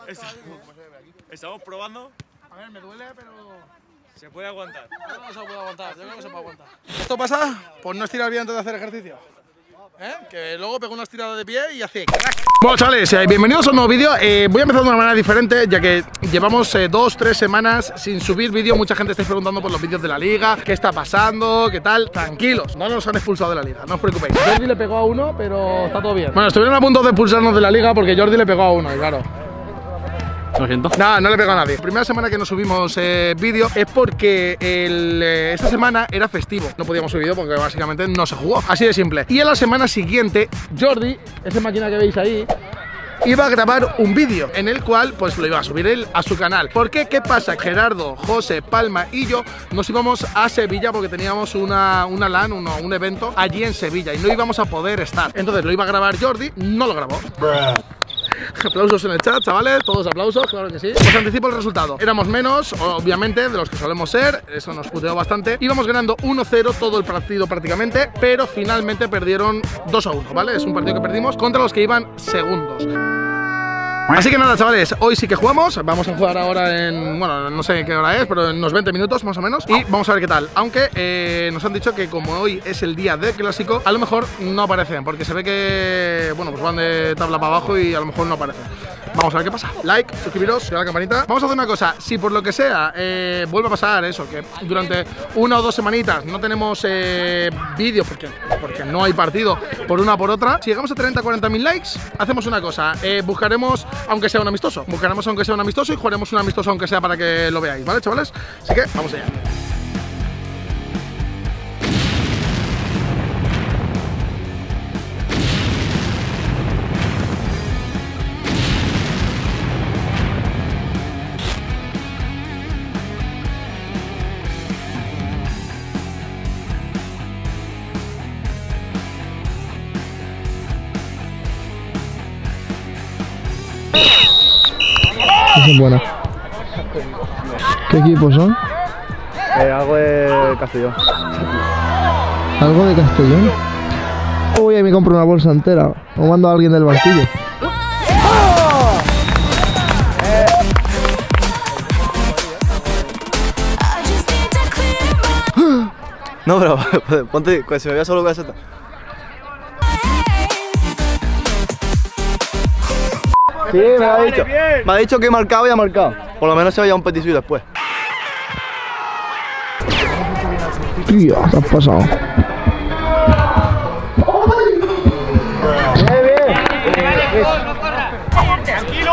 Estamos probando. A ver, me duele, pero... Se puede aguantar. No se puede aguantar, yo creo que se puede aguantar. Esto pasa por no estirar bien antes de hacer ejercicio. Que luego pego una estirada de pie y hace crack. Bueno, chavales, bienvenidos a un nuevo vídeo. Voy a empezar de una manera diferente, ya que llevamos 2-3 semanas sin subir vídeo. Mucha gente estáis preguntando por los vídeos de la liga, qué está pasando, qué tal. Tranquilos, no nos han expulsado de la liga, no os preocupéis. Jordi le pegó a uno, pero está todo bien. Bueno, estuvieron a punto de expulsarnos de la liga porque Jordi le pegó a uno, y claro. Lo siento. No, no le pegó a nadie. Primera semana que no subimos vídeo es porque esta semana era festivo. No podíamos subir vídeo porque básicamente no se jugó. Así de simple. Y en la semana siguiente, Jordi, esa máquina que veis ahí, iba a grabar un vídeo en el cual pues lo iba a subir él a su canal. ¿Por qué? ¿Qué pasa? Gerardo, José, Palma y yo nos íbamos a Sevilla porque teníamos una LAN, un evento allí en Sevilla y no íbamos a poder estar. Entonces lo iba a grabar Jordi, no lo grabó. Aplausos en el chat, chavales, todos aplausos, claro que sí. Os anticipo el resultado. Éramos menos, obviamente, de los que solemos ser. Eso nos puteó bastante. Íbamos ganando 1-0 todo el partido prácticamente, pero finalmente perdieron 2-1, ¿vale? Es un partido que perdimos contra los que iban segundos. Así que nada, chavales, hoy sí que jugamos. Vamos a jugar ahora en, bueno, no sé qué hora es, pero en unos 20 minutos más o menos. Y vamos a ver qué tal. Aunque nos han dicho que como hoy es el día del clásico, a lo mejor no aparecen, porque se ve que, bueno, pues van de tabla para abajo y a lo mejor no aparecen. Vamos a ver qué pasa. Like, suscribiros, activar la campanita. Vamos a hacer una cosa, si por lo que sea vuelve a pasar eso, que durante 1 o 2 semanitas no tenemos vídeo porque no hay partido por una o por otra, si llegamos a 30-40.000 likes, hacemos una cosa, buscaremos aunque sea un amistoso, y jugaremos un amistoso aunque sea para que lo veáis, ¿vale, chavales? Así que vamos allá. Son buenas. ¿Qué equipos son? Algo de Castellón. ¿Algo de Castellón? Uy, ahí me compro una bolsa entera. O mando a alguien del banquillo. No, pero ponte, pues se me veía solo con esa. Sí, me ha dicho que he marcado y ha marcado. Por lo menos se vaya un petit suite después. Tío, te has pasado. ¡Tranquilo!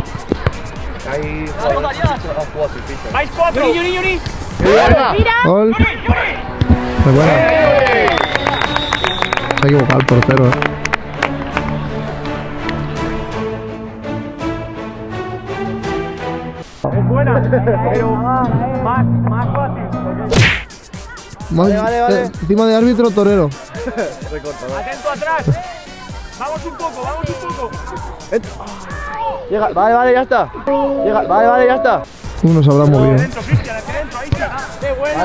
¡Vais 4! ¡Yuri! Gol. Muy buena. Se ha equivocado el portero, Es buena, pero más fácil. Vale. Encima de árbitro torero. Atento atrás. Vamos un poco. Llega, vale, ya está. Llega, vale, ya está. Uno se habrá movido. Dentro, Cristian, hacia dentro, ahí está. ¡Qué buena!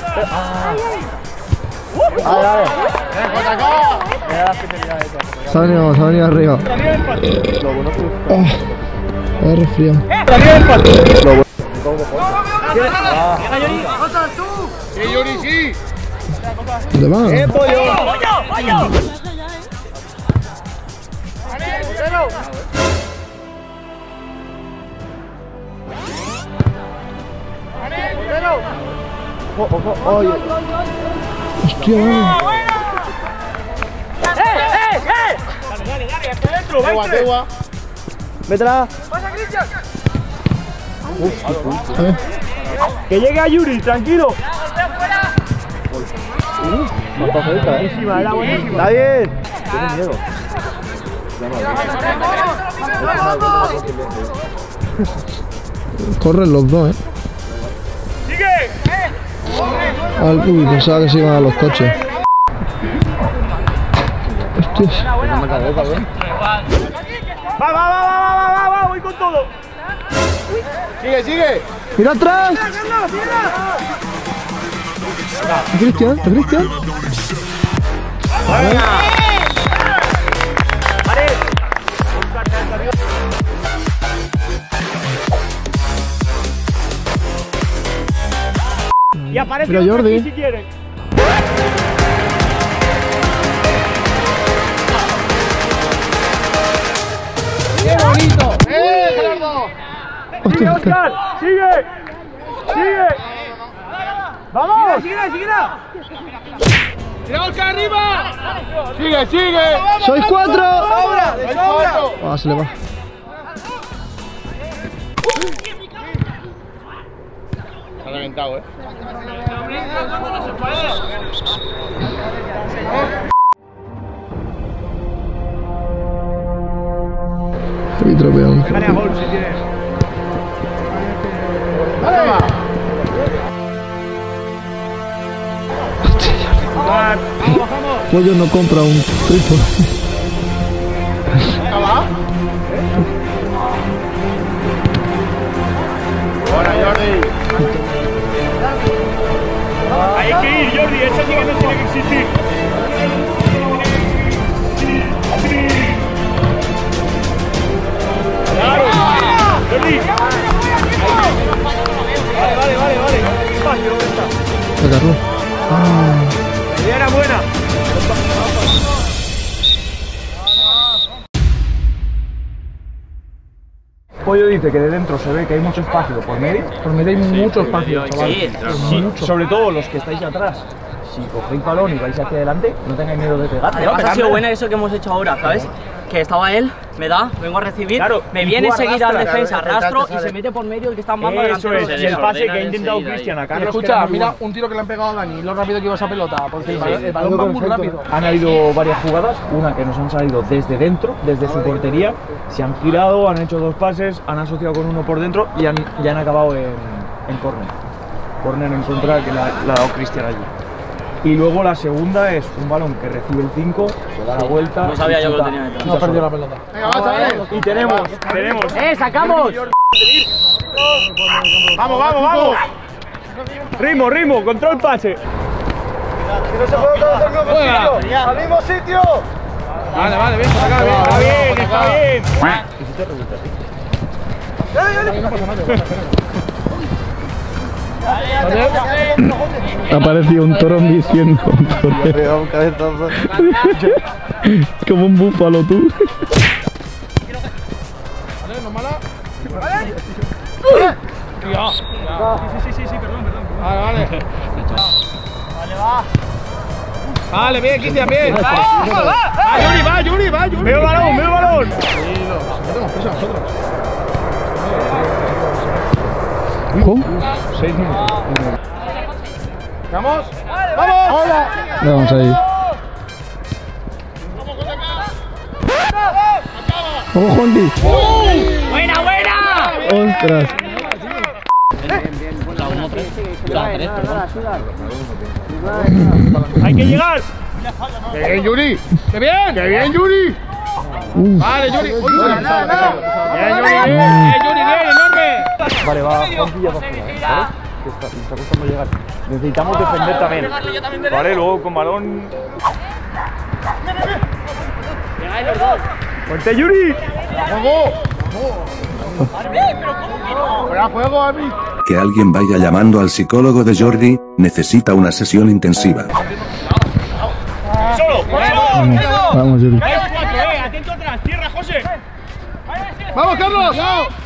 Vale. Se ha venido arriba. He resfriado. ¿Dónde va? ¡Pollo! Hostia, vale. Dale, hacia adentro, va. Métela. ¡Pasa, Cristian! A ver. Que llegue a Yuri, tranquilo. Buenísima, era buenísima. Está bien. Tiene miedo. Corren los dos, ¡Sigue! Uy, pensaba que se iban a los coches. Hostias. Va, voy con todo. Sigue. ¡Mira atrás! ¿Cristian? Y aparece Mira, otro Jordi. aquí si quieren. ¡Qué bonito! Gerardo! ¡Sigue, Oscar! ¡Sigue! ¡Sigue! ¡Vamos! ¡Síguela, síguela! ¡Tira, Oscar, arriba! ¡Sigue, sigue! ¡Sois 4! ¡Sobra! ¡De sobra! Ah, se le va. Se ha reventado, Y tropeamos. Gana gol si tienes. ¡Vale, va! Vamos, bajamos. Pollo no compra un trípode. ¡Ahora, Jordi! Hay que ir, Jordi. Esa sí que no tiene que existir. ¡Claro! ¡Jordi! Vale. Espacio, ¿dónde está? Sacarlo. La idea era buena. Pollo dice que de dentro se ve que hay mucho espacio por medio. Por medio hay mucho espacio, chaval. Sí, sobre todo los que estáis atrás. Si cogéis balón y vais hacia adelante, no tengáis miedo de pegar. Además ha sido buena eso que hemos hecho ahora, ¿sabes? Que estaba él, me da, vengo a recibir, Claro, me y viene tú enseguida al arrastras, defensa, claro, arrastro y sale. se mete por medio el que está en banda Eso delante. es, y el pase que ha intentado Cristian a Carlos. que Escucha, era muy mira bueno. un tiro que le han pegado a Dani, lo rápido que iba esa pelota, porque el balón va muy rápido. Han habido varias jugadas, una que nos han salido desde dentro, desde su portería, se han girado, han hecho 2 pases, han asociado con uno por dentro y han acabado en córner. Córner en contra que la ha dado Cristian allí. Y luego la segunda es un balón que recibe el 5, se da la vuelta. No sabía y yo que lo chuta. tenía detrás. No ha perdido la pelota. Venga, va, chavales. Y tenemos. ¡Sacamos! ¡Vamos! Ritmo, control pase. ¡Juega! ¡Al mismo sitio! Vale, bien, saca, Está bien. ¿Y si te rebota así? No pasa nada. Apareció un toro diciendo un toro. Pegado un cabezazo. Como un búfalo tú. Vale, no mala. Sí, perdón. Vale. Vale, bien, Cristian, bien. Va, Yuri. ¡Veo el balón! Tenemos prisa nosotros. ¿Cómo? 6 minutos. ¡Vamos! ¡Hola! Vamos ahí. ¡Vamos, Juanqui! ¡Buena! ¡Ostras! ¡Hay que llegar! ¡Qué bien, Yuri! ¡Qué bien, Yuri! Vale, Yuri. Bien, Yuri, bien, enorme. Vale, va Juanqui ya va fuera, ¿vale? Que está costando llegar. Necesitamos defender también. Vale, luego con balón. ¡Fuerte, Yuri! ¡Juego! ¡Fuera juego, Ami! Que alguien vaya llamando al psicólogo de Jordi, necesita una sesión intensiva. ¡Solo! Vamos, Yuri. ¡Atento atrás! ¡Tierra, José! ¡Vamos, Carlos!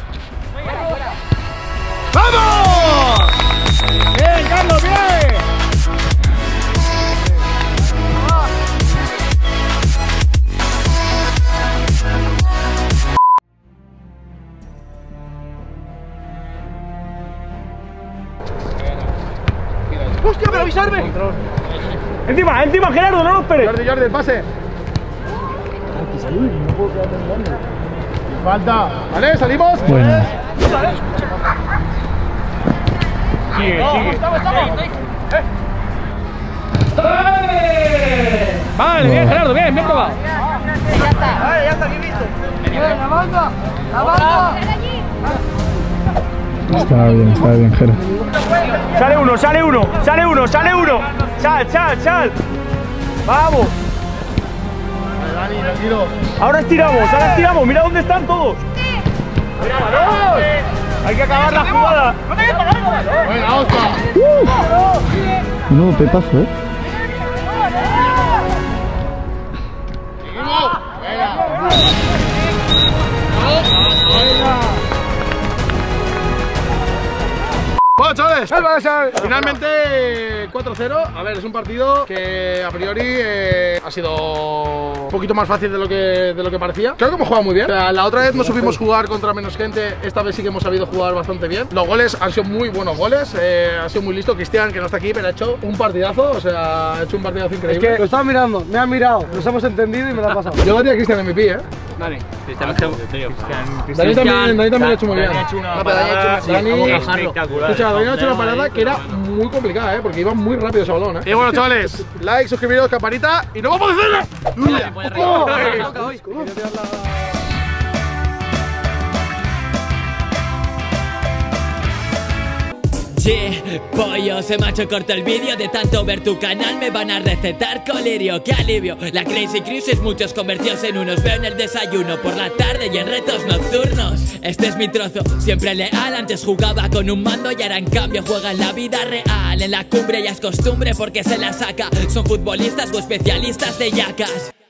¡Vamos! ¡Bien, Carlos, bien! ¡Hostia, pero avisarme! Encima, Gerardo, no nos esperes. Jordi, el pase. Falta. ¿Vale? ¿Salimos? Bueno. Sigue. Vale, bien, Gerardo, bien probado. Ya está, aquí listo. Está bien, Jera. Sale uno. Sal. Vamos. Dani, tranquilo. Ahora estiramos. Mira dónde están todos. Hay que acabar la jugada. Venga, Oscar. No, pepazo, Bueno, chavales, finalmente 4-0. A ver, es un partido que a priori ha sido un poquito más fácil de lo que parecía. Creo que hemos jugado muy bien. O sea, la otra vez no supimos jugar contra menos gente. Esta vez sí que hemos sabido jugar bastante bien. Los goles han sido muy buenos goles. Ha sido muy listo. Cristian, que no está aquí, pero ha hecho un partidazo. O sea, ha hecho un partidazo increíble. Es que lo estaba mirando, me ha mirado, nos hemos entendido y me lo ha pasado. Yo daría a Cristian MVP, ¿eh? Dale. Cristian Dani también ha hecho muy bien. Dani ha hecho una No, pero Dani ha hecho- Dani- espectacular. Escucha, Dani ha hecho una parada que era muy complicada, porque iba muy rápido ese balón, Y bueno, chavales, like, suscribiros, campanita y nos vamos a hacer. Sí, pollo, se me ha hecho corto el vídeo. De tanto ver tu canal me van a recetar colirio. ¡Qué alivio! La Crazy Crisis muchos convertidos en unos. Veo en el desayuno por la tarde y en retos nocturnos. Este es mi trozo, siempre leal. Antes jugaba con un mando y ahora en cambio juega en la vida real. En la cumbre ya es costumbre porque se la saca. Son futbolistas o especialistas de yacas.